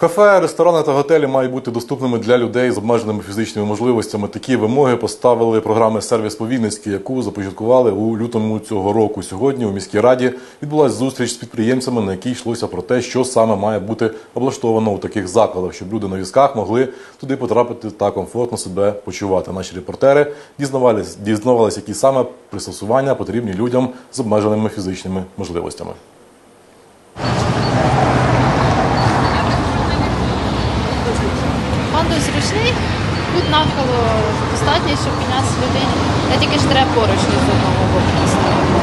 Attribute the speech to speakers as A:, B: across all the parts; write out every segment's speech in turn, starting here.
A: Кафе, ресторани та готелі мають бути доступними для людей з обмеженими фізичними можливостями. Такі вимоги поставили програми «Сервіс по-вінницьки», яку започаткували у лютому цього року. Сьогодні у міській раді відбулася зустріч з підприємцями, на якій йшлося про те, що саме має бути облаштовано у таких закладах, щоб люди на візках могли туди потрапити та комфортно себе почувати. Наші репортери дізнавалися, які саме пристосування потрібні людям з обмеженими фізичними можливостями.
B: Пандус зручний, тут навколо достатньо, щоб піднятися людині. Та тільки ж треба поручні з одного боку поставити.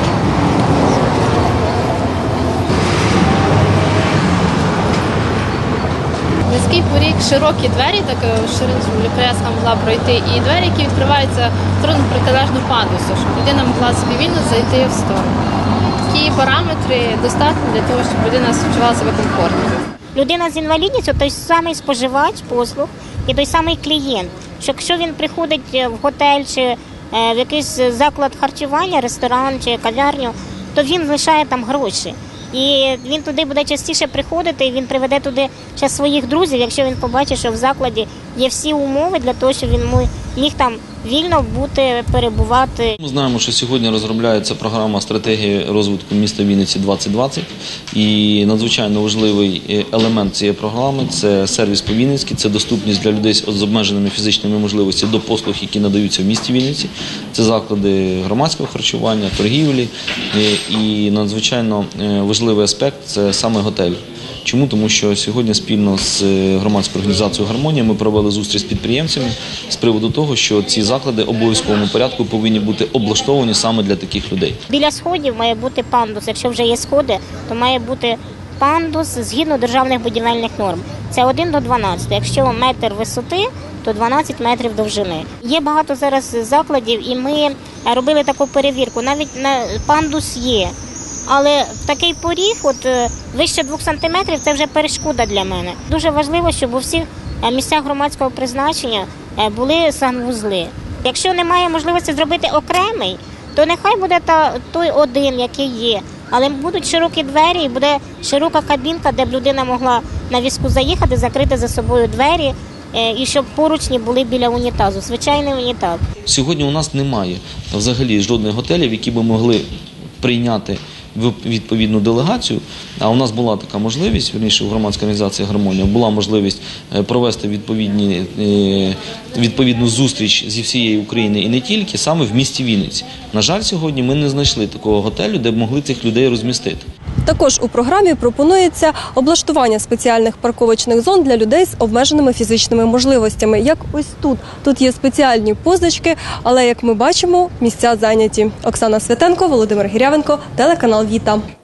B: Низький поріг, широкі двері, так ширину коляска могла пройти, і двері, які відкриваються в сторону протилежну пандусу, щоб людина могла собі вільно зайти в сторону. Такі параметри достатні для того, щоб людина відчувала себе комфортно.
C: Людина з інвалідністю – той самий споживач послуг і той самий клієнт. Що якщо він приходить в готель чи в якийсь заклад харчування, ресторан чи кав'ярню, то він лишає там гроші. І він туди буде частіше приходити, і він приведе туди ще своїх друзів, якщо він побачить, що в закладі є всі умови для того, щоб він міг там вільно бути, перебувати.
D: Ми знаємо, що сьогодні розробляється програма стратегії розвитку міста Вінниці 2020. І надзвичайно важливий елемент цієї програми – це сервіс по-вінницьки, це доступність для людей з обмеженими фізичними можливостями до послуг, які надаються в місті Вінниці. Це заклади громадського харчування, торгівлі. І надзвичайно важливий аспект – це саме готель. Чому? Тому що сьогодні спільно з громадською організацією «Гармонія» ми провели зустріч з підприємцями з приводу того, що ці заклади в обов'язковому порядку повинні бути облаштовані саме для таких людей.
C: Біля сходів має бути пандус. Якщо вже є сходи, то має бути пандус згідно державних будівельних норм. Це 1 до 12. Якщо метр висоти, то 12 метрів довжини. Є багато зараз закладів, і ми робили таку перевірку. Навіть пандус є. Але такий поріг, вище 2 сантиметрів, це вже перешкода для мене. Дуже важливо, щоб у всіх місцях громадського призначення були санвузли. Якщо немає можливості зробити окремий, то нехай буде той один, який є. Але будуть широкі двері і буде широка кабінка, де б людина могла на візку заїхати, закрити за собою двері, і щоб поручні були біля унітазу, звичайний унітаз.
D: Сьогодні у нас немає взагалі жодних готелів, які б могли прийняти відповідну делегацію, а у нас була така можливість, вірніше, у громадській організації «Гармонія» була можливість провести відповідну зустріч зі всієї України і не тільки, саме в місті Вінниці. На жаль, сьогодні ми не знайшли такого готелю, де б могли цих людей розмістити.
E: Також у програмі пропонується облаштування спеціальних парковочних зон для людей з обмеженими фізичними можливостями. Як ось тут. Тут є спеціальні позначки, але, як ми бачимо, місця зайняті. Оксана Святенко, Володимир Гірявенко, телеканал «Віта».